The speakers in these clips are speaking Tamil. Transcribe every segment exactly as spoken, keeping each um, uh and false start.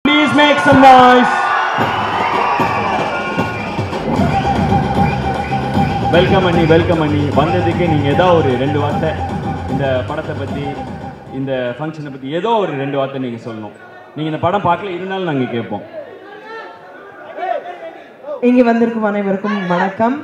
Please make some noise. Welcome Anni, welcome Anni. வந்ததுக்கு நீங்க ஏதோ ஒரு ரெண்டு வார்த்தை இந்த படத்தை பத்தி இந்த ஃபங்க்ஷனை பத்தி ஏதோ ஒரு ரெண்டு வார்த்தை நீங்க சொல்லணும். நீங்க இந்த படம் பார்க்கல இருந்தாலும் நாங்க கேட்போம். இங்க வந்திருக்கும் அனைவருக்கும் வணக்கம்.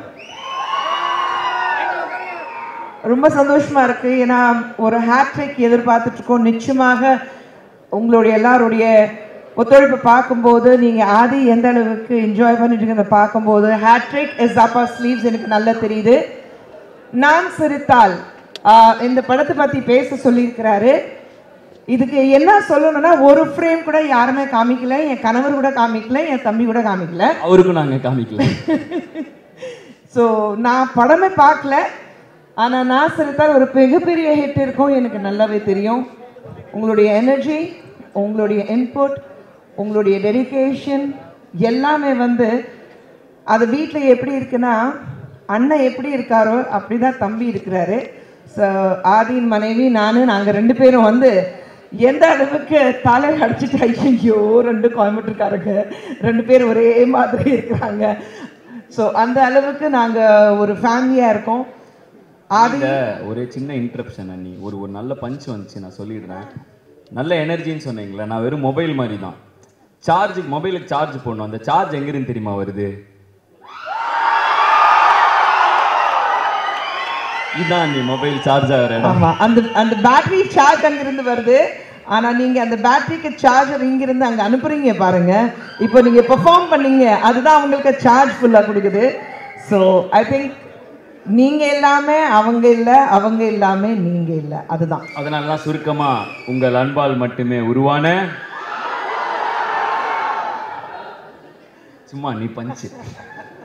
ரொம்ப சந்தோஷமா இருக்கு. ஏன்னா ஒரு ஹேட்ரிக் எதிர்பார்த்துட்டு இருக்கோம். நிச்சயமாக உங்களுடைய எல்லாருடைய ஒத்துழைப்பு பார்க்கும்போது நீங்கள் ஆதி எந்த அளவுக்கு என்ஜாய் பண்ணிட்டு இருக்கிறத பார்க்கும்போது hattrick is up our sleeves எனக்கு நல்லா தெரியுது. நான் சிரித்தால் இந்த படத்தை பற்றி பேச சொல்லியிருக்கிறாரு. இதுக்கு என்ன சொல்லணும்னா ஒரு ஃப்ரேம் கூட யாருமே காமிக்கல. என் கணவர் கூட காமிக்கல, என் தம்பி கூட காமிக்கல, அவருக்கும் நாங்கள் காமிக்கல. ஸோ நான் படமே பார்க்கல. ஆனால் நான் சிரித்தால் ஒரு மிகப்பெரிய ஹிட் இருக்கும் எனக்கு நல்லாவே தெரியும். உங்களுடைய எனர்ஜி, உங்களுடைய இன்புட், உங்களுடைய டெடிகேஷன் எல்லாமே வந்து அது வீட்டில் எப்படி இருக்குன்னா அண்ணன் எப்படி இருக்காரோ அப்படி தான் தம்பி இருக்கிறாரு. ஸோ ஆதியின் மனைவி நான் நாங்கள் ரெண்டு பேரும் வந்து எந்த அளவுக்கு தலை அடிச்சுட்டு ஐயோ ரெண்டு கோயம்புத்தூர்காரங்க ரெண்டு பேரும் ஒரே மாதிரி இருக்கிறாங்க. ஸோ அந்த அளவுக்கு நாங்கள் ஒரு ஃபேமிலியாக இருக்கோம். ஆதி ஒரு சின்ன இன்ட்ரப்ஷன் அண்ணி, ஒரு ஒரு நல்ல பஞ்ச் வந்துச்சு நான் சொல்லிடுறேன். நல்ல எனர்ஜின்னு சொன்னீங்களே, நான் வெறும் மொபைல் மாதிரி தான். சார்ஜுக்கு மொபைலுக்கு சார்ஜ் போடணும். அந்த சார்ஜ் எங்கிருந்து தெரியுமா வருது? இதுதான் நீ மொபைல் சார்ஜ் ஆகிற இடம். ஆமாம், அந்த அந்த பேட்டரி சார்ஜ் அங்கிருந்து வருது. ஆனால் நீங்கள் அந்த பேட்டரிக்கு சார்ஜர் இங்கிருந்து அங்கே அனுப்புறீங்க பாருங்க. இப்போ நீங்கள் பெர்ஃபார்ம் பண்ணீங்க, அதுதான் அவங்களுக்கு சார்ஜ் ஃபுல்லாக கொடுக்குது. ஸோ ஐ திங்க் நீங்க எல்லாமே அவங்க இல்லை, அவங்க எல்லாமே நீங்க இல்லை, அதுதான். அதனால தான் சுருக்கமா உங்கள் அன்பால் மட்டுமே உருவான சும்மா நீ பஞ்சு